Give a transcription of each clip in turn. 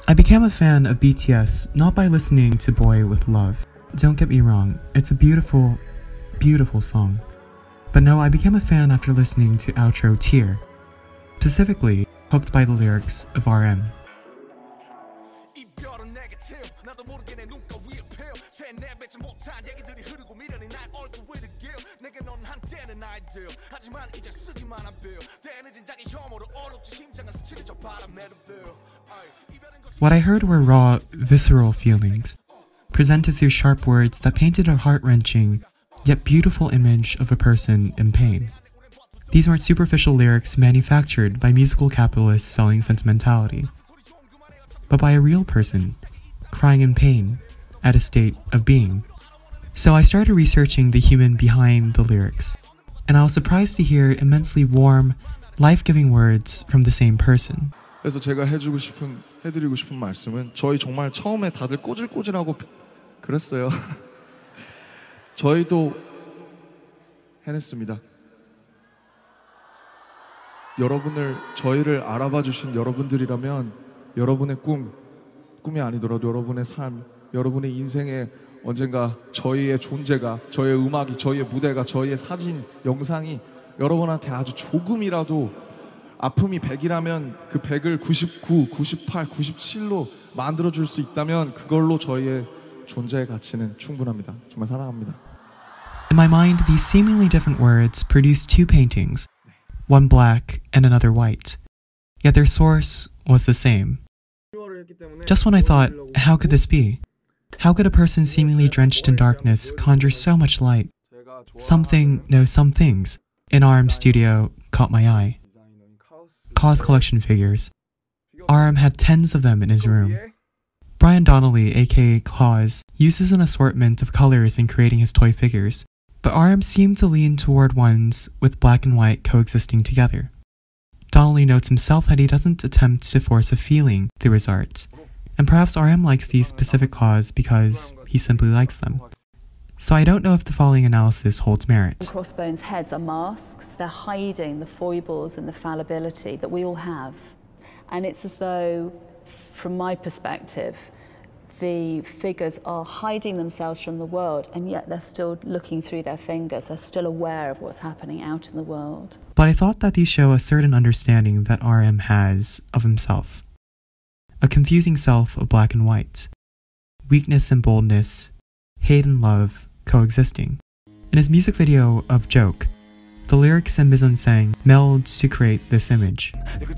I became a fan of BTS not by listening to Boy With Love. Don't get me wrong, it's a beautiful, beautiful song. But no, I became a fan after listening to outro Tear, specifically hooked by the lyrics of RM. What I heard were raw, visceral feelings, presented through sharp words that painted a heart-wrenching, yet beautiful image of a person in pain. These weren't superficial lyrics manufactured by musical capitalists selling sentimentality, but by a real person, crying in pain, at a state of being. So I started researching the human behind the lyrics, and I was surprised to hear immensely warm, life-giving words from the same person. 그래서 제가 해드리고 싶은 말씀은 저희 정말 처음에 다들 꼬질꼬질하고 그랬어요. 저희도 해냈습니다. 저희를 알아봐 주신 여러분들이라면 여러분의 꿈이 아니더라도 여러분의 삶, 여러분의 인생에 언젠가 저희의 존재가, 저희의 음악이, 저희의 무대가, 저희의 사진, 영상이 여러분한테 아주 조금이라도 아픔이 100이라면 그 100을 99, 98, 97로 만들어줄 수 있다면 그걸로 저희의 존재의 가치는 충분합니다. 정말 사랑합니다. In my mind, these seemingly different words produce two paintings, one black and another white, yet their source was the same. Just when I thought, how could this be? How could a person seemingly drenched in darkness conjure so much light? Some things in RM's studio caught my eye. Cause collection figures. RM had tens of them in his room. Brian Donnelly, aka Claus, uses an assortment of colors in creating his toy figures, but RM seemed to lean toward ones with black and white coexisting together. Donnelly notes himself that he doesn't attempt to force a feeling through his art, and perhaps RM likes these specific Claus because he simply likes them. So I don't know if the following analysis holds merit. The Crossbones' heads are masks. They're hiding the foibles and the fallibility that we all have. And it's as though, from my perspective, the figures are hiding themselves from the world, and yet they're still looking through their fingers. They're still aware of what's happening out in the world. But I thought that these show a certain understanding that RM has of himself. A confusing self of black and white. Weakness and boldness, hate and love, coexisting. In his music video of Joke, the lyrics and mise-en-scène meld to create this image.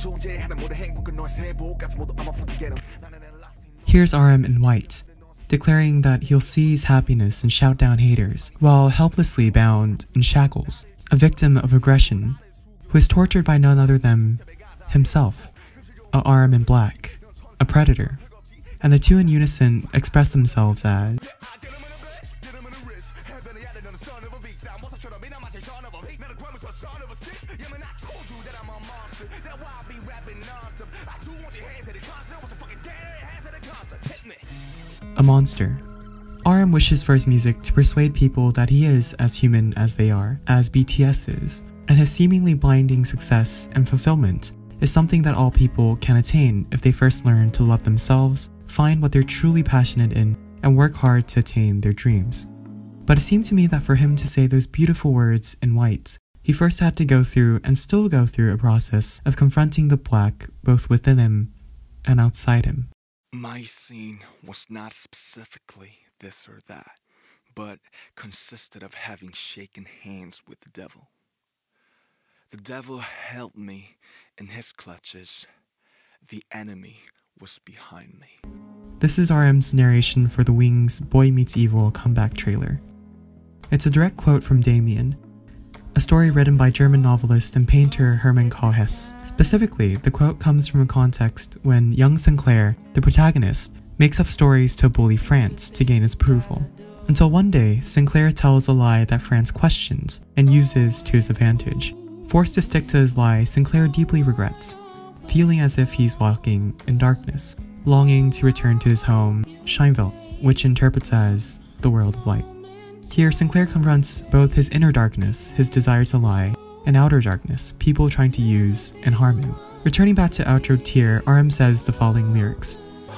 Here's RM in white, declaring that he'll seize happiness and shout down haters, while helplessly bound in shackles, a victim of aggression, who is tortured by none other than himself, a RM in black, a predator. And the two in unison express themselves as a monster. RM wishes for his music to persuade people that he is as human as they are, as BTS is, and his seemingly blinding success and fulfillment is something that all people can attain if they first learn to love themselves, find what they're truly passionate in, and work hard to attain their dreams. But it seemed to me that for him to say those beautiful words in white, he first had to go through and still go through a process of confronting the black both within him and outside him. My scene was not specifically this or that, but consisted of having shaken hands with the devil. The devil held me in his clutches. The enemy was behind me. This is RM's narration for the Wings' Boy Meets Evil comeback trailer. It's a direct quote from Damien, a story written by German novelist and painter Hermann Kohlhess. Specifically, the quote comes from a context when young Sinclair, the protagonist, makes up stories to bully France to gain his approval. Until one day, Sinclair tells a lie that France questions and uses to his advantage. Forced to stick to his lie, Sinclair deeply regrets, feeling as if he's walking in darkness, longing to return to his home, Scheinwelt, which interprets as the world of light. Here, Sinclair confronts both his inner darkness, his desire to lie, and outer darkness, people trying to use and harm him. Returning back to outro Tear, RM says the following lyrics.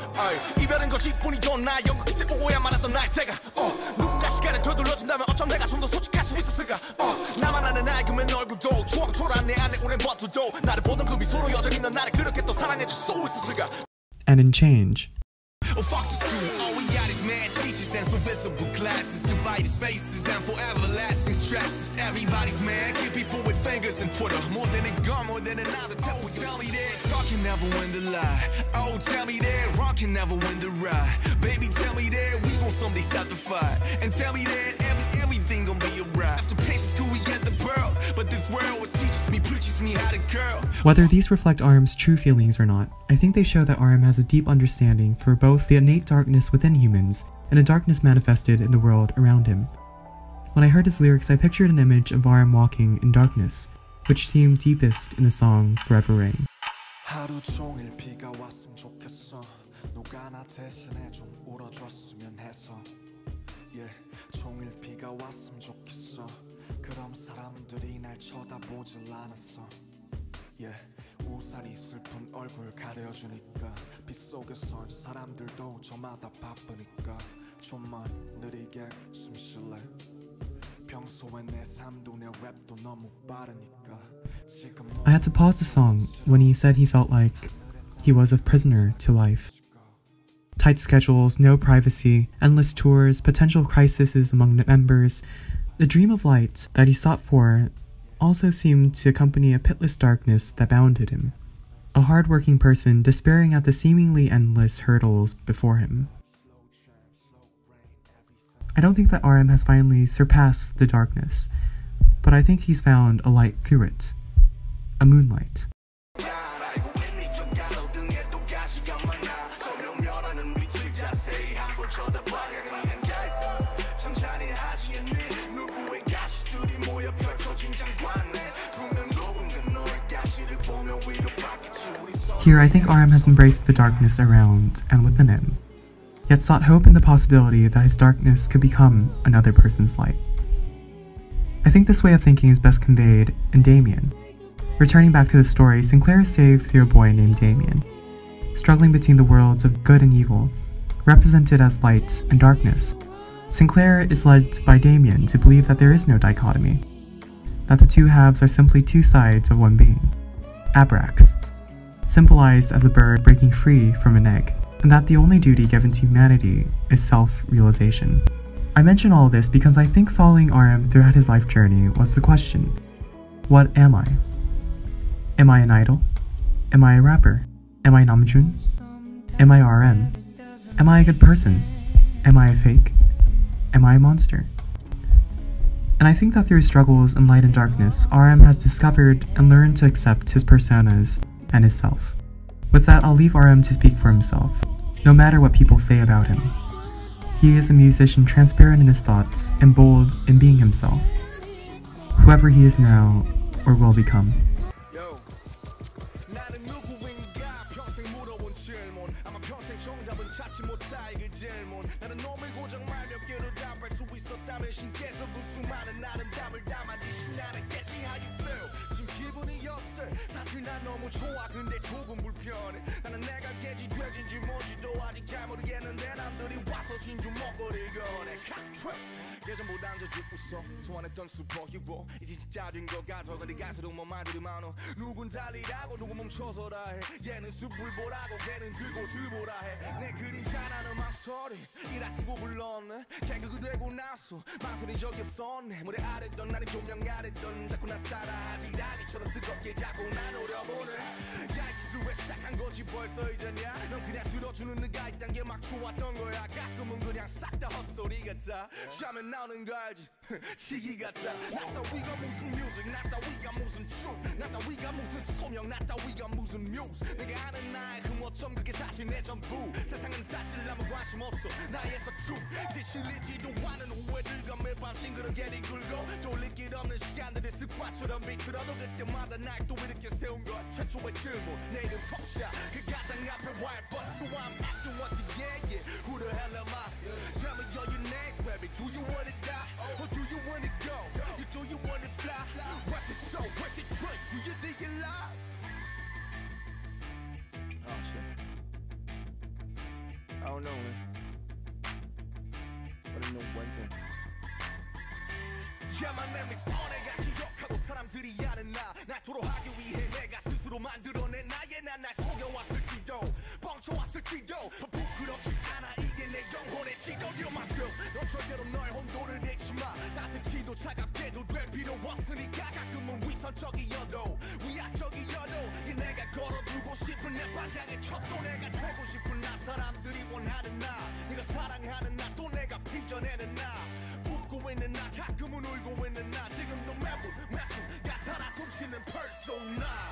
이별은 거짓뿐이죠 나 영국 끝에 오고야 말았던 나의 때가 누군가 시간을 되돌려준다면 어쩜 내가 좀 더 솔직할 수 있었을까 나만 아는 알금의 얼굴도 추억 초라한 내 안에 오랜 버튼도 나를 보던 그 미소로 여전히 넌 나를 그렇게 또 사랑해줄 수 있었을까 And in Change, Oh fuck the school, all we got is mad teachers and so visible classes, divided spaces and for everlasting stresses. Everybody's mad, kill people with fingers and Twitter, more than a gun, more than another. Oh, tell me that talk can never win the lie. Oh, tell me that rock can never win the ride. Baby, tell me that we gon' someday stop the fight, and tell me that everything gon' be alright. After patience, cool, we get the pearl, but this world was teaches me, preaches me how to curl. whether these reflect RM's true feelings or not, I think they show that RM has a deep understanding for both the innate darkness within humans and the darkness manifested in the world around him. When I heard his lyrics, I pictured an image of RM walking in darkness, which seemed deepest in the song Forever Rain. 하루 종일 비가 왔으면 좋겠어 누가 나 대신에 좀 울어줬으면 해서 yeah, 종일 비가 왔으면 좋겠어 그럼 사람들이 날 쳐다보질 않았어 yeah, 우산이 슬픈 얼굴 가려주니까 빗속에선 사람들도 저마다 바쁘니까 좀만 느리게 숨 쉴래 평소에 내 삶도 내 랩도 너무 빠르니까 I had to pause the song when he said he felt like he was a prisoner to life. Tight schedules, no privacy, endless tours, potential crises among members. The dream of light that he sought for also seemed to accompany a pitiless darkness that bounded him. A hard-working person despairing at the seemingly endless hurdles before him. I don't think that RM has finally surpassed the darkness, but I think he's found a light through it. A moonlight. Here, I think RM has embraced the darkness around and within him, yet sought hope in the possibility that his darkness could become another person's light. I think this way of thinking is best conveyed in Damien. Returning back to the story, Sinclair is saved through a boy named Damien, struggling between the worlds of good and evil, represented as light and darkness. Sinclair is led by Damien to believe that there is no dichotomy, that the two halves are simply two sides of one being, Abrax, symbolized as a bird breaking free from an egg, and that the only duty given to humanity is self-realization. I mention all this because I think following RM throughout his life journey was the question, what am I? Am I an idol? Am I a rapper? Am I Namjoon? Am I RM? Am I a good person? Am I a fake? Am I a monster? And I think that through his struggles in light and darkness, RM has discovered and learned to accept his personas and his self. With that, I'll leave RM to speak for himself, no matter what people say about him. He is a musician transparent in his thoughts and bold in being himself, whoever he is now or will become. 사실 난 너무 좋아 근데 조금 불편해 나는 내가 개지 돼지인지 뭔지도 아직 잘 모르겠는데 남들이 와서 진주 먹거리를 꺼내 예전보다 더 웃어 소원했던 슈퍼히로 이제 진짜 된 것 같아 근데 갈수록 뭐 말들이 많어 누군 달리라고 누군 멈춰서라 해 얘는 숲을 보라고 걔는 들곳을 보라 해내 그림자라는 망설이 이라 쓰고 불렀네 개그가 되고 나서 망설인 적이 없었네 무대 아랬던 나는 조명 아랬던 자꾸 나타나 하지라기처럼 뜨겁게 자꾸 날 노려보네 야 이제 왜 시작한 거지 벌써 이제냐 넌 그냥 들어주는 네가 있단 게 막 좋았던 거야 가끔은 그냥 싹 다 헛소리 같아 샤면 나오는 거 알지 치기 같아 나 따위가 무슨 뮤직 나 따위가 무슨 춤 나 따위가 무슨 소명 나 따위가 무슨 뮤즈 내가 아는 나의 그 뭐점 그게 사실 내 전부 세상은 사실 아무 관심 없어 나의 서춤 지실리지도 않은 후회들과 매일 밤 싱그럽게 뒤굴고 돌릴 길 없는 시간들이 습관처럼 비틀어도 그때마다 날 또 이렇게 세운 것 최초의 질문 내 이름 성샤 그 가장 앞에 wild but so I'm asking once again yeah who the hell am I tell me all your names baby do you wanna die or do you wanna go you do you wanna fly what's it show what's it drink do you think it live oh shit and only. But I know one thing. Yeah, my name is 내가 기억하고 사람들이 아는 날 토로하기 위해 내가 스스로 만들어낸 나의 난 날 속여왔을지도 뻥쳐왔을지도 부끄럽지 않아 이게 내 영혼의 지도 You're myself 넌 절대로 너의 혼돈을 내지마 따뜻히도 차갑게도 될 필요 없으니까 가끔은 위선적이어도 위약적이어도 이 내가 걸어두고 싶은 내 방향의 척도 내가 되고 싶은 나 사람들이 원하는 나 네가 사랑하는 나 또 내가 빚어내는 나 웃고 있는 나 가끔은 울고 있는 나 지금도 매분 매순 가사라 숨쉬는 persona